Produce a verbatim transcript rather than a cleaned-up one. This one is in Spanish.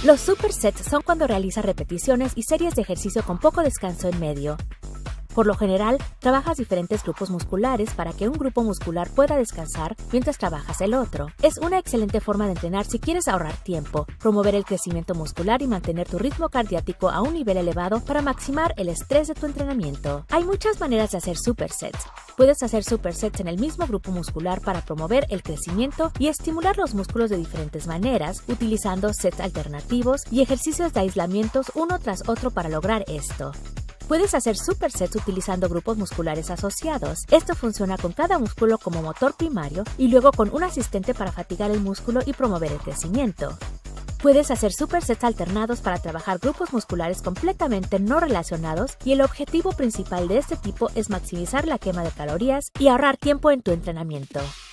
Los supersets son cuando realizas repeticiones y series de ejercicio con poco descanso en medio. Por lo general, trabajas diferentes grupos musculares para que un grupo muscular pueda descansar mientras trabajas el otro. Es una excelente forma de entrenar si quieres ahorrar tiempo, promover el crecimiento muscular y mantener tu ritmo cardíaco a un nivel elevado para maximizar el estrés de tu entrenamiento. Hay muchas maneras de hacer supersets. Puedes hacer supersets en el mismo grupo muscular para promover el crecimiento y estimular los músculos de diferentes maneras, utilizando sets alternativos y ejercicios de aislamientos uno tras otro para lograr esto. Puedes hacer supersets utilizando grupos musculares asociados. Esto funciona con cada músculo como motor primario y luego con un asistente para fatigar el músculo y promover el crecimiento. Puedes hacer supersets alternados para trabajar grupos musculares completamente no relacionados y el objetivo principal de este tipo es maximizar la quema de calorías y ahorrar tiempo en tu entrenamiento.